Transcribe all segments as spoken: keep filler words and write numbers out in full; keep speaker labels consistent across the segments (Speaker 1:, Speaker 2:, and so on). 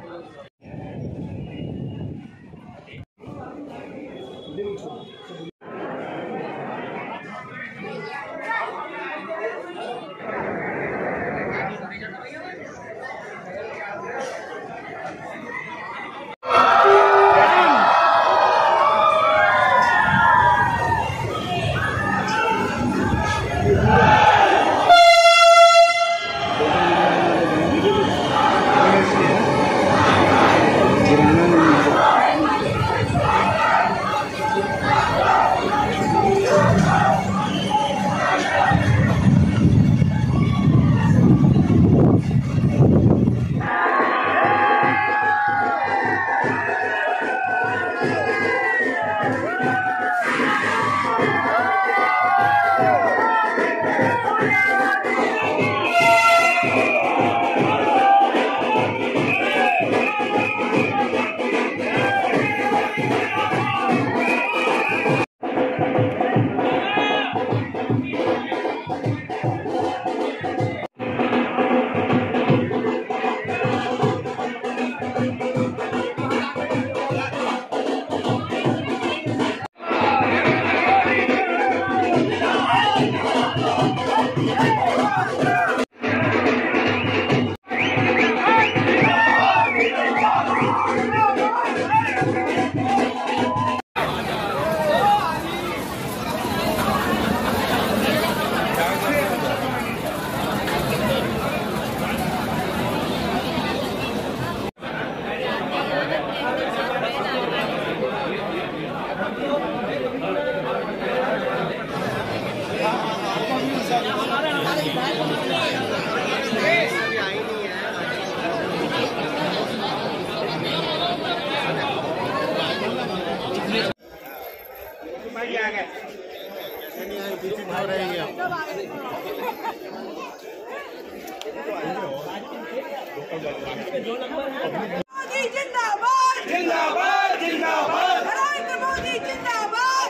Speaker 1: मोदी जिंदाबाद जिंदाबाद जिंदाबाद नरेंद्र मोदी जिंदाबाद।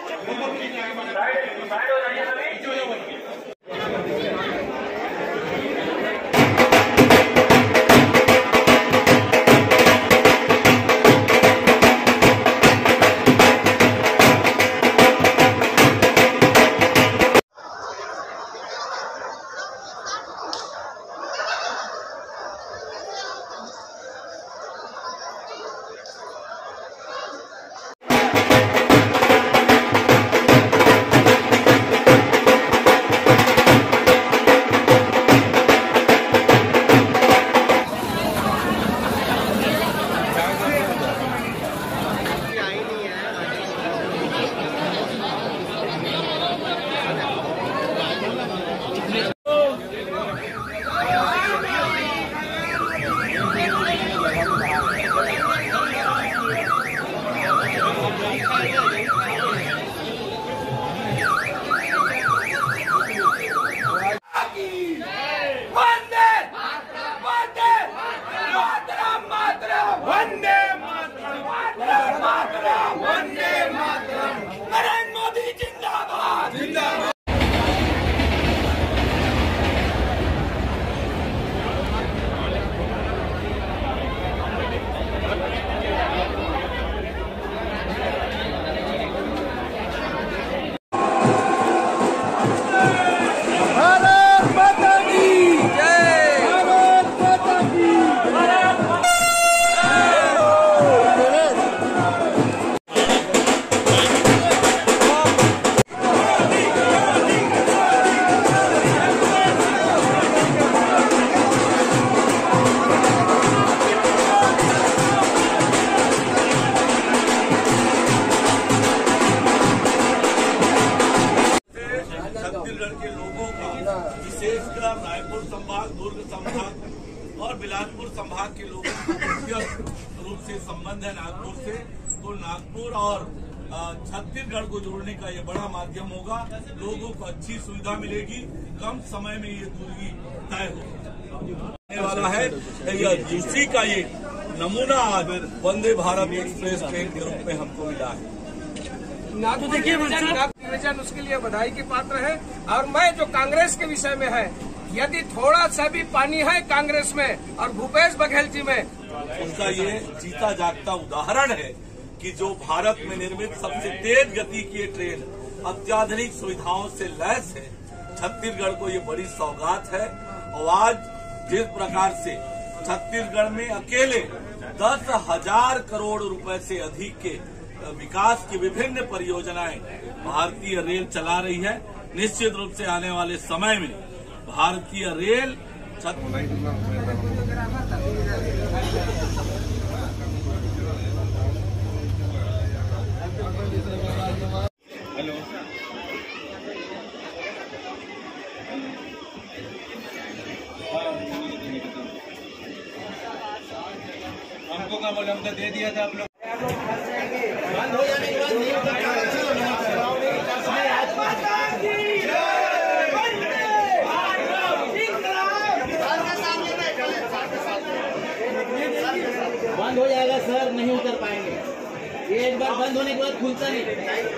Speaker 2: विशेषकर रायपुर संभाग, दुर्ग संभाग और बिलासपुर संभाग के लोगों को मुख्य रूप से संबंध है नागपुर से, तो नागपुर और छत्तीसगढ़ को जोड़ने का ये बड़ा माध्यम होगा। लोगों को अच्छी सुविधा मिलेगी, कम समय में ये दूरी तय होने वाला है। इसी का ये नमूना आज वंदे भारत एक्सप्रेस ट्रेन के रूप में हमको मिला है।
Speaker 3: तो देखिए डिवीजन उसके लिए बधाई के पात्र है। और मैं जो कांग्रेस के विषय में है, यदि थोड़ा सा भी पानी है कांग्रेस में और भूपेश बघेल जी में,
Speaker 2: उसका ये जीता जागता उदाहरण है कि जो भारत में निर्मित सबसे तेज गति की ये ट्रेन अत्याधुनिक सुविधाओं से लैस है, छत्तीसगढ़ को ये बड़ी सौगात है। और आज जिस प्रकार से छत्तीसगढ़ में अकेले दस हजार करोड़ रुपए से अधिक के विकास की विभिन्न परियोजनाएं भारतीय रेल चला रही है, निश्चित रूप से आने वाले समय में भारतीय रेल
Speaker 4: हेलो हमको क्या बोले, हम तो दे दिया था आप लोग। बंद हो जाने के बाद
Speaker 5: बंद हो जाएगा सर, नहीं उतर पाएंगे। ये एक बार बंद होने के बाद खुलता नहीं।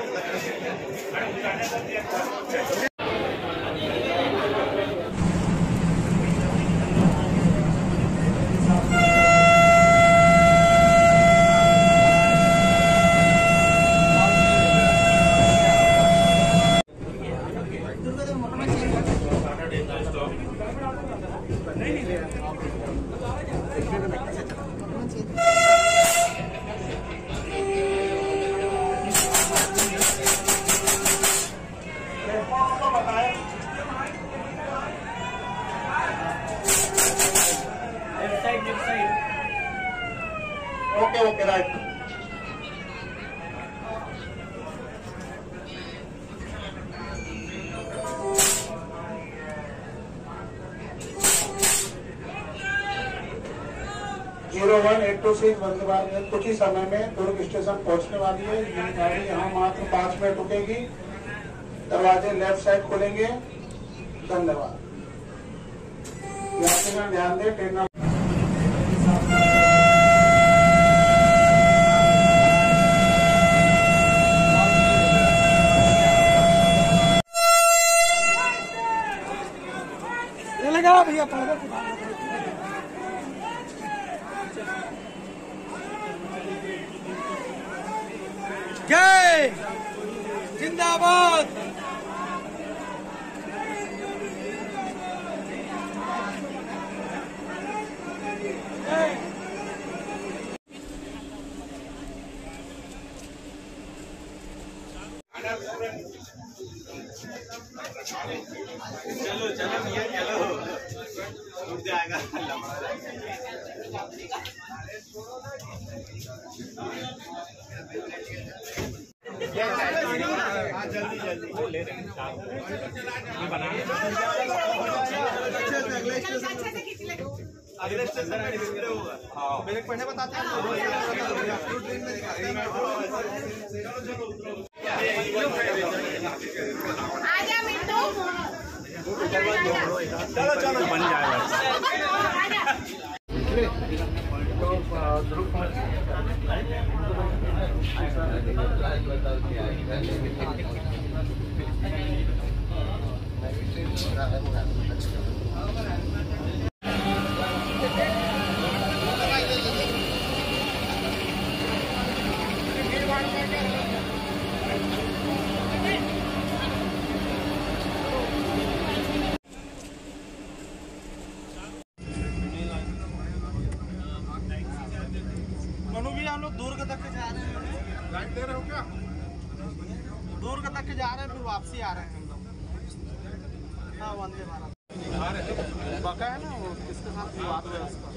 Speaker 6: Okay okay right. Zero one eight two six Vande Bharat rail कुछ ही समय में दुर्ग स्टेशन पहुंचने वाली है। ये गाड़ी यहाँ मात्र पाँच मिनट रुकेगी। दरवाजे लेफ्ट साइड खोलेंगे। धन्यवाद। यात्रीगण ध्यान दें, ट्रेन
Speaker 1: लगा भैया जय जिंदाबाद।
Speaker 4: चलो चलो भैया चलो, उठ जाएगा। जल्दी जल्दी वो ले रहे हैं अगले स्टेशन होगा। मेरे पढ़ने बताते हैं।
Speaker 7: आजा मिंटू,
Speaker 4: चलो चलो बन जाएगा।
Speaker 6: मनु भी हम लोग दुर्ग तक के जा रहे हैं। राइट दे रहे हो क्या? दुर्ग तक के जा रहे हैं, फिर वापसी आ रहे हैं हम लोग। हाँ वंदे भारत बका है ना, वो किसके साथ विवाद हुआ उसका।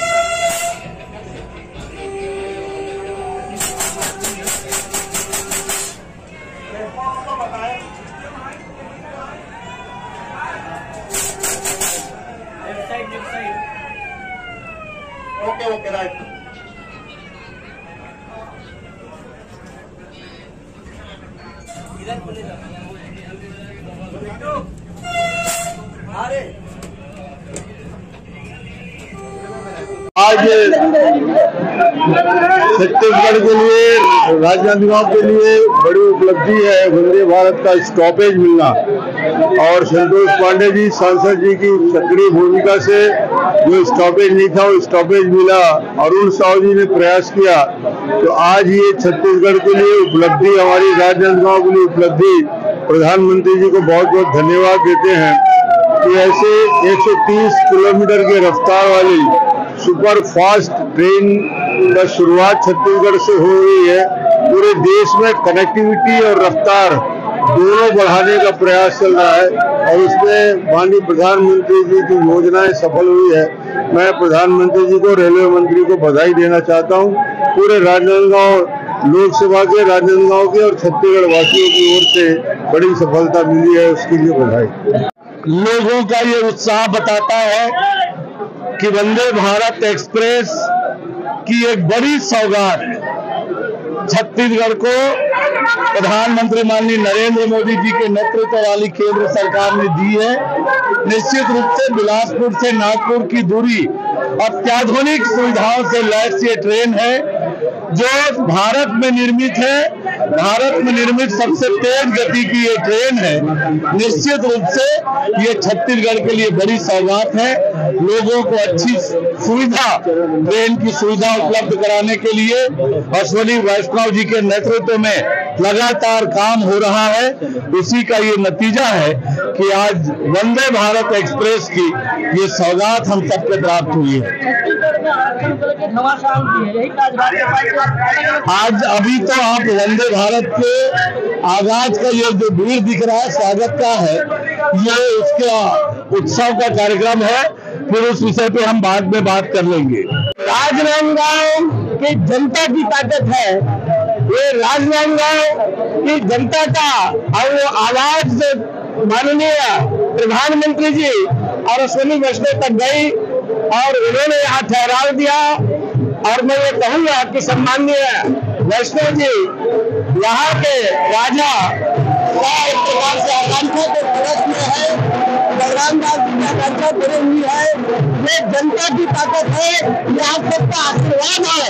Speaker 6: Okay okay right.
Speaker 8: आज छत्तीसगढ़ के लिए, राजनांदगांव के लिए बड़ी उपलब्धि है वंदे भारत का स्टॉपेज मिलना। और संतोष पांडे जी सांसद जी की सक्रिय भूमिका से जो स्टॉपेज नहीं था वो स्टॉपेज मिला, अरुण साहू जी ने प्रयास किया, तो आज ये छत्तीसगढ़ के लिए उपलब्धि, हमारी राजनांदगांव के लिए उपलब्धि, प्रधानमंत्री जी को बहुत बहुत धन्यवाद देते हैं कि ऐसे एक सौ तीस किलोमीटर की रफ्तार वाली सुपर फास्ट ट्रेन का शुरुआत छत्तीसगढ़ से हो रही है। पूरे देश में कनेक्टिविटी और रफ्तार दोनों बढ़ाने का प्रयास चल रहा है और उसमें माननीय प्रधानमंत्री जी की योजनाएं सफल हुई है। मैं प्रधानमंत्री जी को, रेलवे मंत्री को बधाई देना चाहता हूं। पूरे राजनांदगांव लोकसभा के, राजनांदगांव के और छत्तीसगढ़ वासियों की ओर से बड़ी सफलता मिली है, उसके लिए बधाई।
Speaker 9: लोगों का ये उत्साह बताता है कि वंदे भारत एक्सप्रेस की एक बड़ी सौगात छत्तीसगढ़ को प्रधानमंत्री माननीय नरेंद्र मोदी जी के नेतृत्व वाली केंद्र सरकार ने दी है। निश्चित रूप से बिलासपुर से नागपुर की दूरी अत्याधुनिक सुविधाओं से लैस ये ट्रेन है जो भारत में निर्मित है। भारत में निर्मित सबसे तेज गति की ये ट्रेन है। निश्चित रूप से ये छत्तीसगढ़ के लिए बड़ी सौगात है। लोगों को अच्छी सुविधा, ट्रेन की सुविधा उपलब्ध कराने के लिए अश्वनी वैष्णव जी के नेतृत्व में लगातार काम हो रहा है। इसी का ये नतीजा है कि आज वंदे भारत एक्सप्रेस की ये सौगात हम सबको प्राप्त हुई है। आज अभी तो आप वंदे भारत के आगाज का ये जो भीड़ दिख रहा है, स्वागत का है, ये इसका उत्सव का कार्यक्रम है। फिर उस विषय पे हम बाद में बात कर लेंगे। राजनांदगांव की जनता की ताकत है, ये राजनांदगांव की जनता का और वो आवाज माननीय प्रधानमंत्री जी और अश्वनी वैष्णव तक गई और उन्होंने यहाँ ठहराव दिया। और मैं ये कहूंगा कि सम्माननीय वैष्णव जी यहाँ के राजा का एक प्रकार से आकांक्षा को परख में है, बलराम दास जी की आकांक्षा पूरी हुई है। ये जनता की ताकत है, ये आप सबका आशीर्वाद है।